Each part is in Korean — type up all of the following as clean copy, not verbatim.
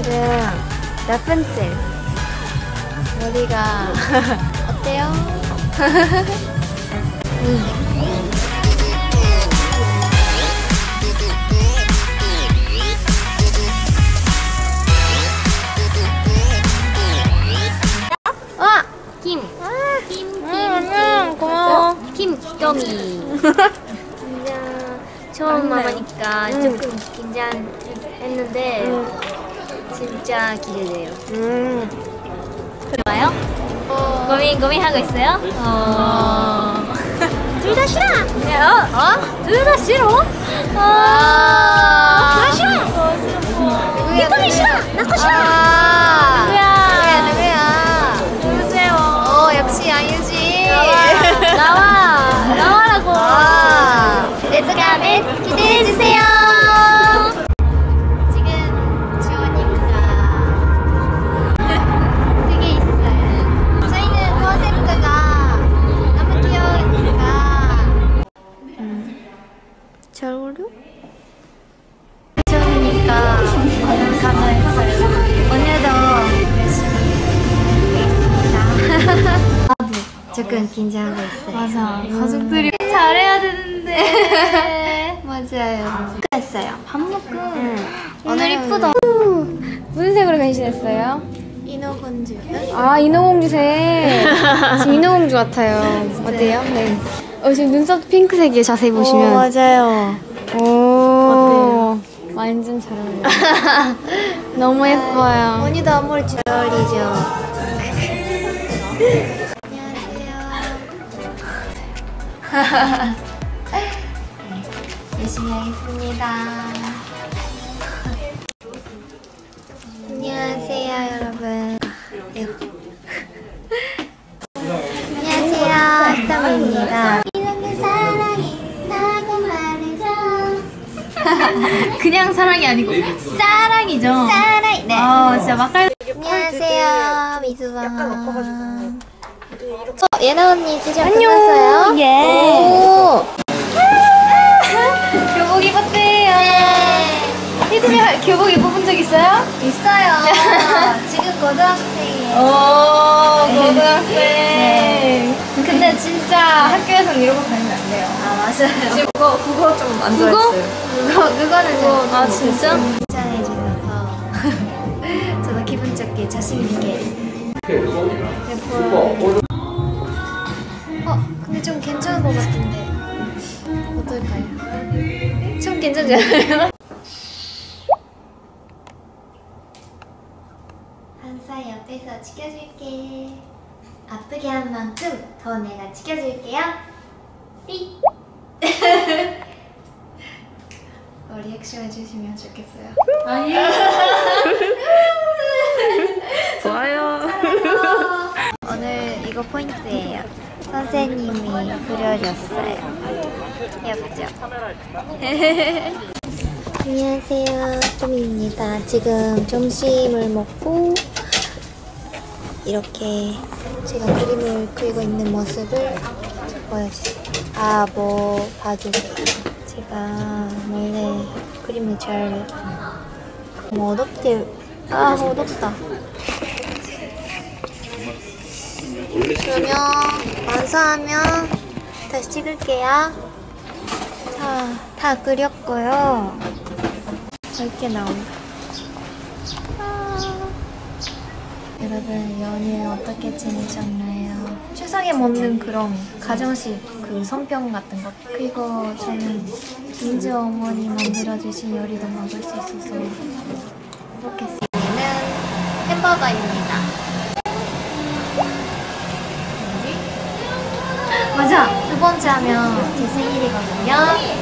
오늘은 라푼첼 머리가 어때요? 고마워. 김기겸이. 처음 마마니까 조금 긴장했는데 진짜 기대돼요. 좋아요? 고민하고 있어요? 둘 다 싫어. 둘 다 싫어? 나 싫어. 니꺼미 싫어. 나꺼 싫어. 누구야? 누구세요? 역시 양유지. 나와라고. 레츠가맨 기대해주세요. 지금 주원이가 되게 있어요. 저희는 컨셉트가 너무 귀여우니까. 잘 어울려? 처음이니까 감사했어요. 오늘도 열심히 하겠습니다. 조금 긴장하고 있어요. 맞아. 가족들이 잘해야 되는데. 맞아요. 끝냈어요. 밥 먹고. 오늘 이쁘다. 무슨 색으로 변신했어요? 인어공주. 아, 인어공주색. 지금 인어공주 같아요. 어때요? 네. 지금 눈썹 핑크색이에요. 자세히 보시면. 맞아요. 오. 완전 잘 어울려요. 너무 예뻐요. 언니도 앞머리 잘 어울리죠? 안녕하세요. 열심히 하겠습니다. 안녕하세요, 여러분. 안녕하세요, 히토미입니다. 그냥 사랑이 아니고 사랑이죠. 사랑이. 네. 진짜 막갈. 안녕하세요, 미수방. 예나 언니 시작 끝났어요? 예. 오. 교복 입었대요. 희진이 교복 입어본 적 있어요? 있어요. 지금 고등학생이에요. 오, 고등학생. 근데 진짜 학교에서는 이러고 다니면 안 돼요. 아, 맞아요. 지금 국어 좀 안 좋아했어요. 그거는 아, 진짜? 칭찬해주셔서 저도 기분 좋게 자신있게 예뻐요. 근데 좀 괜찮은 것 같은데 어떨까요? 좀 괜찮지 않아요? 항상 옆에서 지켜줄게. 아프게 한 만큼 더 내가 지켜줄게요. 삐. 리액션 해주시면 좋겠어요. 아니요. 좋아요. 오늘 이거 포인트예요. 선생님이 그려줬어요. 귀엽죠? 안녕하세요, 토미입니다. 지금 점심을 먹고 이렇게 제가 그림을 그리고 있는 모습을 보여주세요. 뭐 봐주세요. 제가 원래 그림을 잘 어렵대요. 어렵다. 그러면 완성하면 다시 찍을게요. 자, 다 그렸고요. 이렇게 나온다. 여러분, 연휴 어떻게 지내셨나요? 추석에 먹는 그런 가정식 그 손병 같은 것, 그리고 저는 민주 어머니 만들어주신 요리도 먹을 수 있어서 먹겠습니다. 얘는 햄버거입니다. 맞아! 두 번째 하면 제 생일이거든요.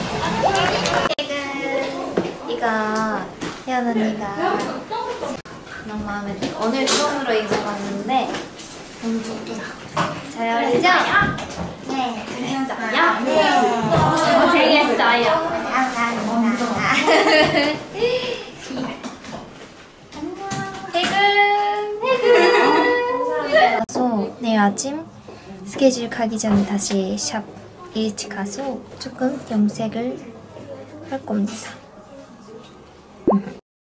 이거 혜연 언니가 너무 마음에 들어요. 오늘 처음으로 입어봤는데 너무 좋더라. 잘 어울리죠? 네. 재밌어요? 네. 고생했어요. 감사합니다. 그래서 내일 아침 스케줄 가기 전에 다시 샵 일찍 가서 조금 염색을 할 겁니다.